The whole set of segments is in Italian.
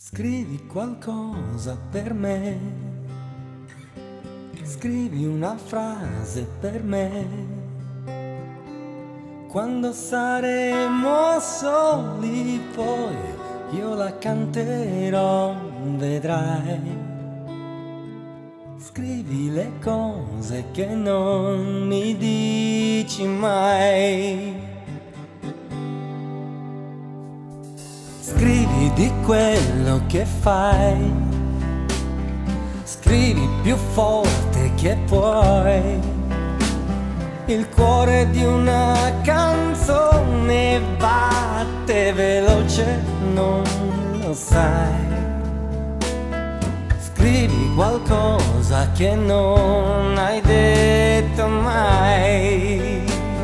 Scrivi qualcosa per me, scrivi una frase per me. Quando saremo soli poi io la canterò, vedrai. Scrivi le cose che non mi dici mai. Scrivi di quello che fai, scrivi più forte che puoi. Il cuore di una canzone batte veloce, non lo sai. Scrivi qualcosa che non hai detto mai.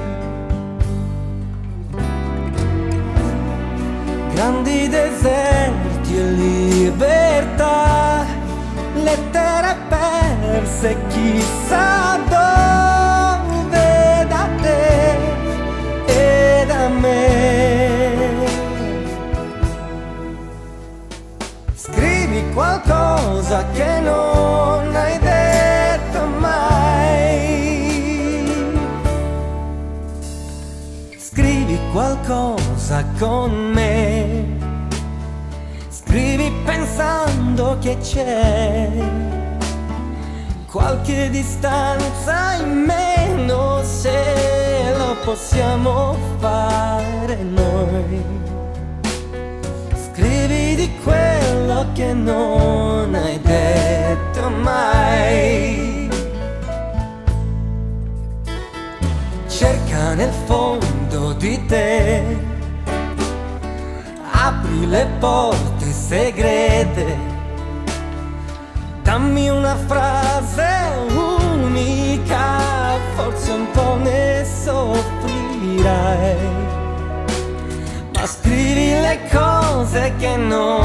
Grandi deserti e libertà, lettere perse chissà dove, da te e da me. Scrivi qualcosa che non hai detto mai. Scrivi qualcosa con me, scrivi pensando che c'è qualche distanza in meno, se lo possiamo fare noi. Scrivi di quello che non hai detto mai. Cerca nel fondo di te, apri le porte segrete, dammi una frase unica, forse un po' ne soffrirai, ma scrivi le cose che non